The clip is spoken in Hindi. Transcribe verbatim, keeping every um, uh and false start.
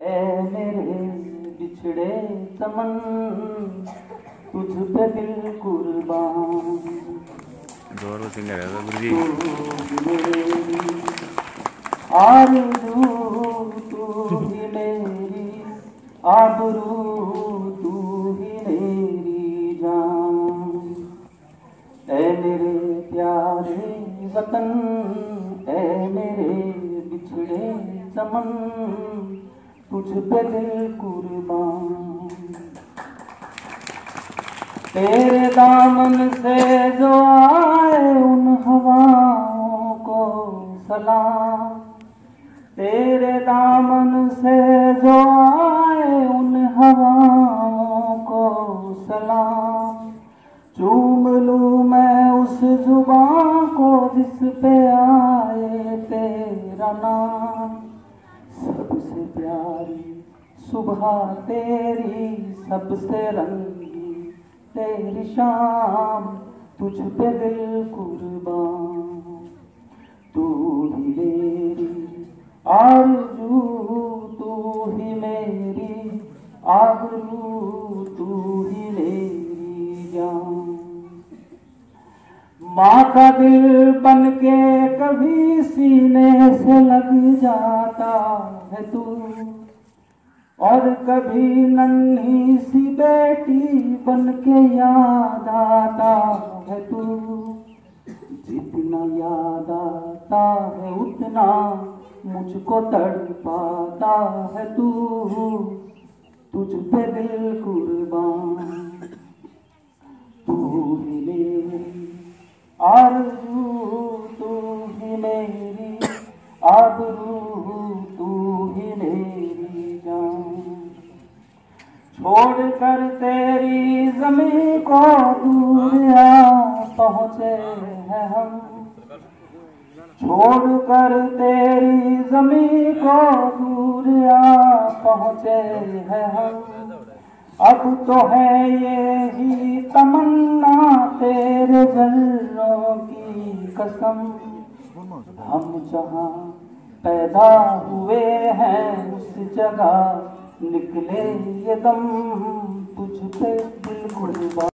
ऐ मेरे बिछड़े चमन तुझ पे दिल कुर्बान। जोर सिंगर है तो गुरुजी। आरज़ू तू ही मेरी, आबरू तू ही मेरी जान। ऐ मेरे प्यारे वतन, ऐ मेरे बिछड़े चमन तुझ पे दिल कुर्बान। तेरे दामन से जो आए उन हवाओं को सलाम। तेरे दामन से जो आए उन हवाओं को सलाम। चूम लूं मैं उस जुबां को जिस पे आए तेरा नाम। सबसे प्यारी सुबह तेरी, सबसे रंगी तेरी शाम, तुझ पे दिल कुर्बान। तू ही मेरी आरज़ू, तू ही मेरी आबरू, तू ही मेरी जान। माँ का दिल बन के कभी सीने से लग जाता है तू, और कभी नन्ही सी बेटी बन के याद आता है तू। जितना याद आता है उतना मुझको तड़पाता है तू, तुझ पे दिल कुर्बान। तू ही मेरी आरज़ू, तू ही मेरी आबरू, तू ही मेरी जान। छोड़ कर तेरी ज़मीं को दूर आ पहुँचे हैं हम। छोड़ कर तेरी ज़मीं को दूर आ पहुँचे हैं हम। अब तो है ये ही तमन्ना तेरे जलनों की कसम। हम जहाँ पैदा हुए हैं उस जगह निकले ये दम, तुझ पे दिल कुर्बान।